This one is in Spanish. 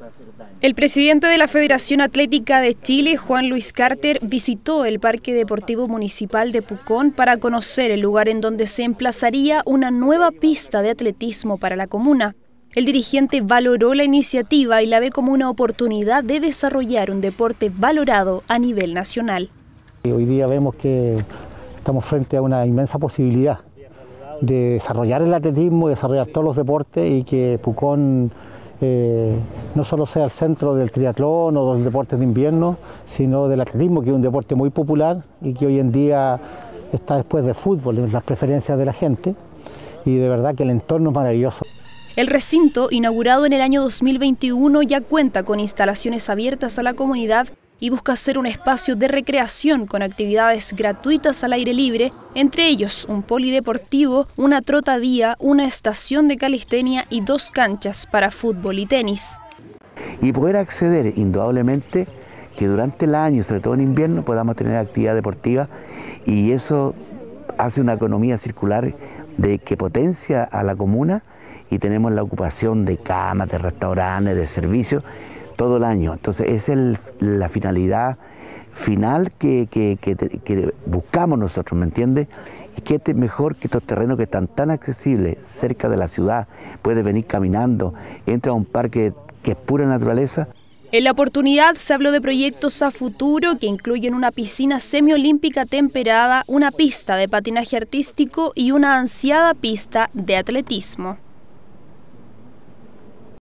El presidente de la Federación Atlética de Chile, Juan Luis Carter, visitó el Parque Deportivo Municipal de Pucón para conocer el lugar en donde se emplazaría una nueva pista de atletismo para la comuna. El dirigente valoró la iniciativa y la ve como una oportunidad de desarrollar un deporte valorado a nivel nacional. Hoy día vemos que estamos frente a una inmensa posibilidad de desarrollar el atletismo, desarrollar todos los deportes y que Pucón no solo sea el centro del triatlón o de los deportes de invierno, sino del atletismo, que es un deporte muy popular y que hoy en día está después de fútbol en las preferencias de la gente, y de verdad que el entorno es maravilloso. El recinto, inaugurado en el año 2021, ya cuenta con instalaciones abiertas a la comunidad y busca ser un espacio de recreación con actividades gratuitas al aire libre, entre ellos un polideportivo, una trotavía, una estación de calistenia y 2 canchas para fútbol y tenis. Y poder acceder, indudablemente, que durante el año, sobre todo en invierno, podamos tener actividad deportiva, y eso hace una economía circular que potencia a la comuna, y tenemos la ocupación de camas, de restaurantes, de servicios, todo el año. Entonces esa es la finalidad final que buscamos nosotros, ¿me entiendes? Y que mejor que estos terrenos que están tan accesibles, cerca de la ciudad, puedes venir caminando, entra a un parque que es pura naturaleza. En la oportunidad se habló de proyectos a futuro que incluyen una piscina semiolímpica temperada, una pista de patinaje artístico y una ansiada pista de atletismo.